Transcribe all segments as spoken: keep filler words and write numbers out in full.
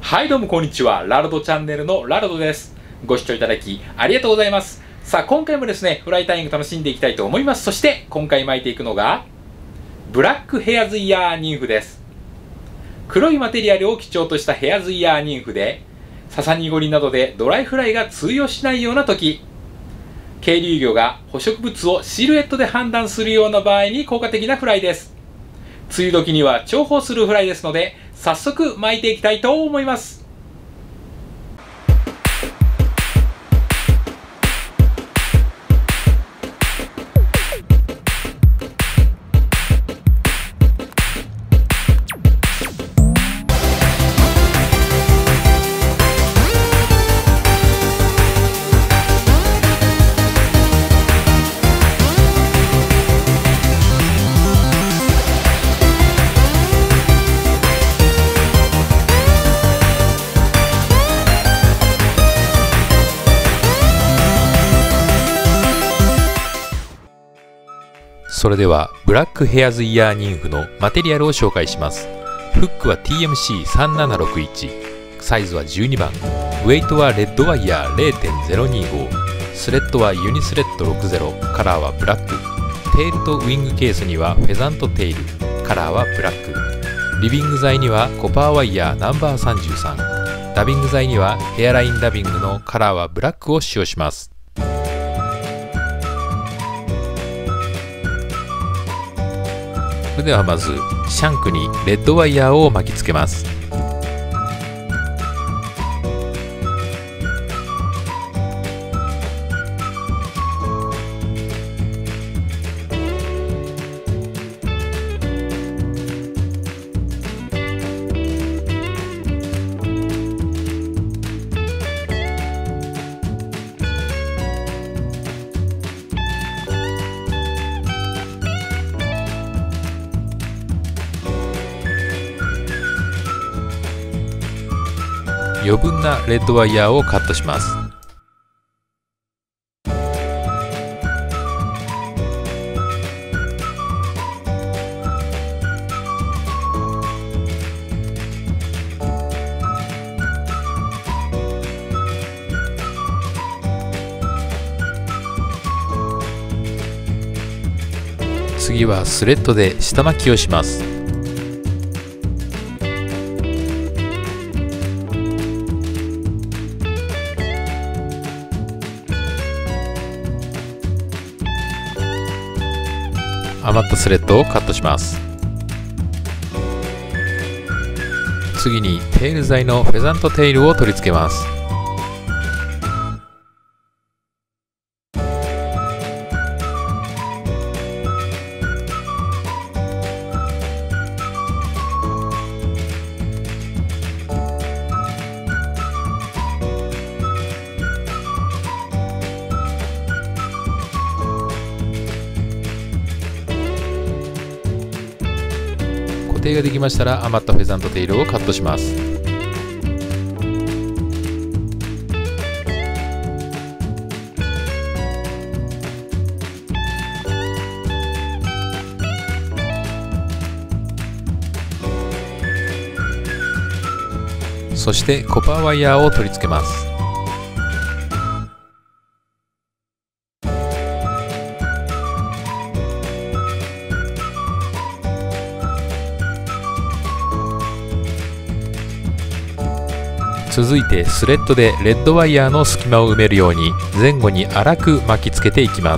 はいどうもこんにちは。ラロドチャンネルのラロドです。ご視聴いただきありがとうございます。さあ今回もですね、フライタイミング楽しんでいきたいと思います。そして今回巻いていくのがブラックヘアズイヤーニンフです。黒いマテリアルを基調としたヘアズイヤーニンフで、ササニゴリなどでドライフライが通用しないような時、渓流魚が捕食物をシルエットで判断するような場合に効果的なフライです。梅雨時には重宝するフライですので、早速巻いていきたいと思います。それではブラックヘアズイヤーニンフのマテリアルを紹介します。フックは ティーエムシーさんななろくいち、サイズはじゅうにばん、ウェイトはレッドワイヤー れいてんゼロにご、スレッドはユニスレッドろくじゅう、カラーはブラック、テールとウィングケースにはフェザントテール、カラーはブラック、リビング材にはコパーワイヤーナンバーさんじゅうさん、ダビング材にはヘアラインダビングのカラーはブラックを使用します。それではまずシャンクにレッドワイヤーを巻きつけます。余分なレッドワイヤーをカットします。次はスレッドで下巻きをします。余ったスレッドをカットします。次にテール材のフェザントテールを取り付けます。固定ができましたら余ったフェザントテールをカットします。そしてコパーワイヤーを取り付けます。続いてスレッドでレッドワイヤーの隙間を埋めるように前後に粗く巻きつけていきます。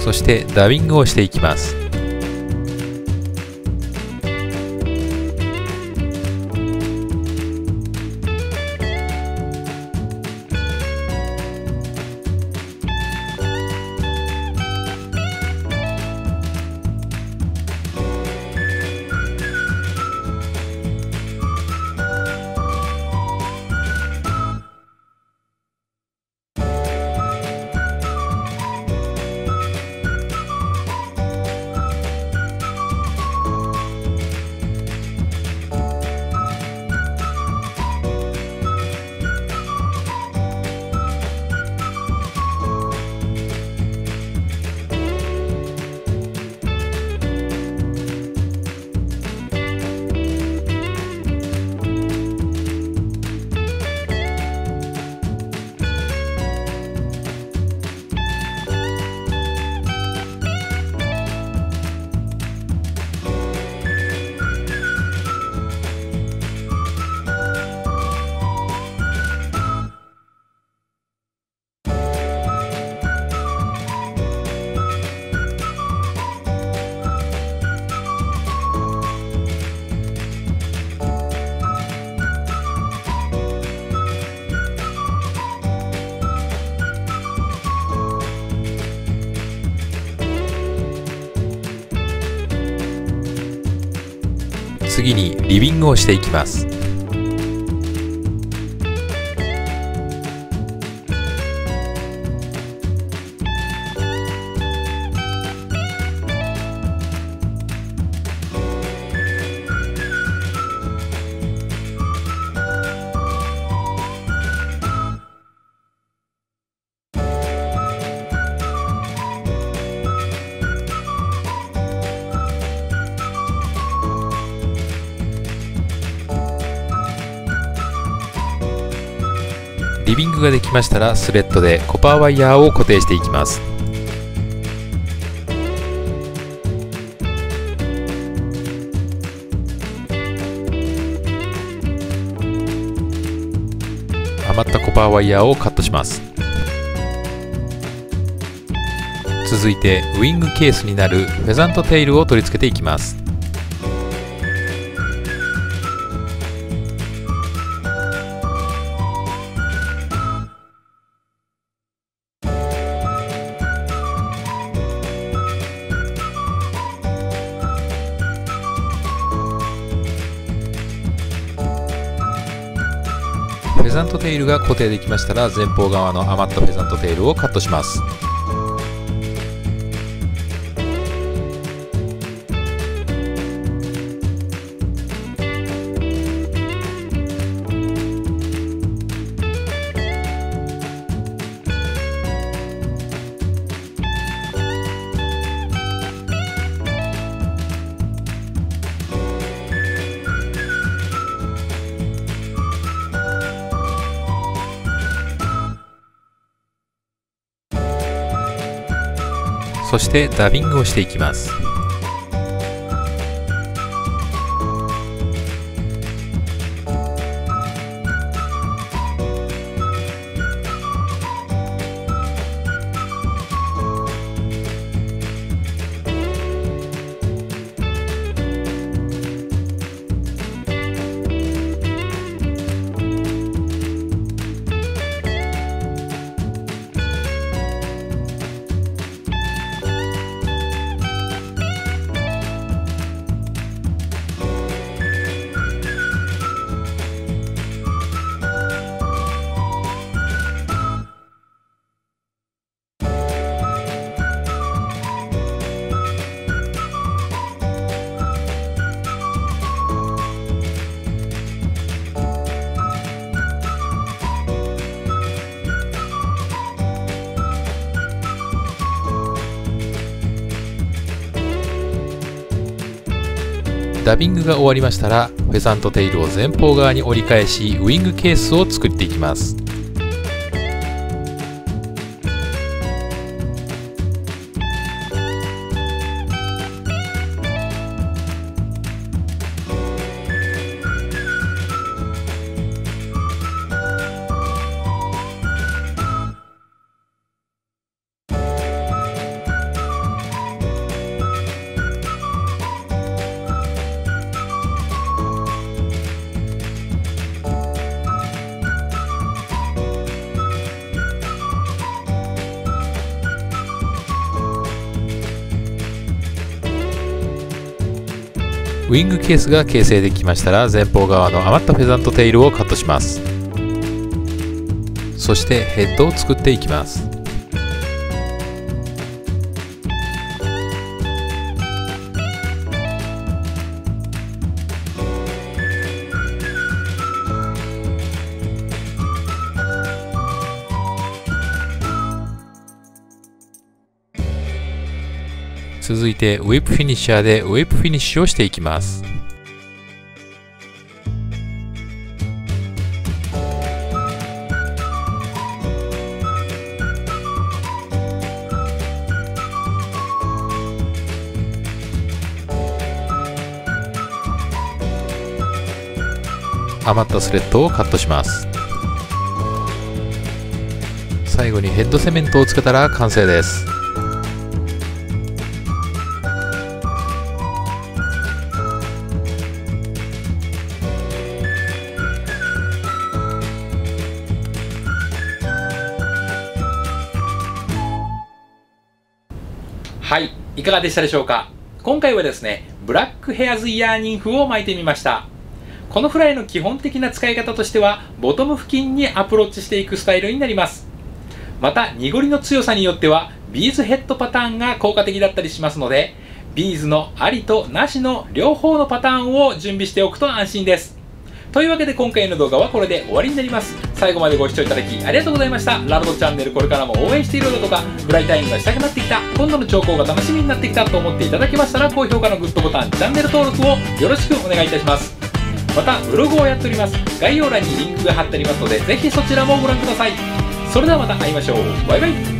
そしてダビングをしていきます。次にリビングをしていきます。リビングができましたら、スレッドでコパーワイヤーを固定していきます。余ったコパーワイヤーをカットします。続いてウイングケースになるフェザントテールを取り付けていきます。フェザントテールが固定できましたら、前方側の余ったフェザントテールをカットします。そしてダビングをしていきます。ダビングが終わりましたら、フェザントテールを前方側に折り返し、ウイングケースを作っていきます。 ウィングケースが形成できましたら、前方側の余ったフェザントテールをカットします。そしてヘッドを作っていきます。続いてウィップフィニッシャーでウィップフィニッシュをしていきます。余ったスレッドをカットします。最後にヘッドセメントをつけたら完成です。 はい、いかがでしたでしょうか。今回はですね、ブラックヘアズイヤーニングを巻いてみました。このフライの基本的な使い方としては、ボトム付近にアプローチしていくスタイルになります。また、濁りの強さによっては、ビーズヘッドパターンが効果的だったりしますので、ビーズのありとなしの両方のパターンを準備しておくと安心です。というわけで今回の動画はこれで終わりになります。最後までご視聴いただきありがとうございました。ラルドチャンネルこれからも応援しているだとか、フライタイムがしたくなってきた、今度の兆候が楽しみになってきたと思っていただけましたら、高評価のグッドボタン、チャンネル登録をよろしくお願いいたします。また、ブログをやっております。概要欄にリンクが貼ってありますので、ぜひそちらもご覧ください。それではまた会いましょう。バイバイ。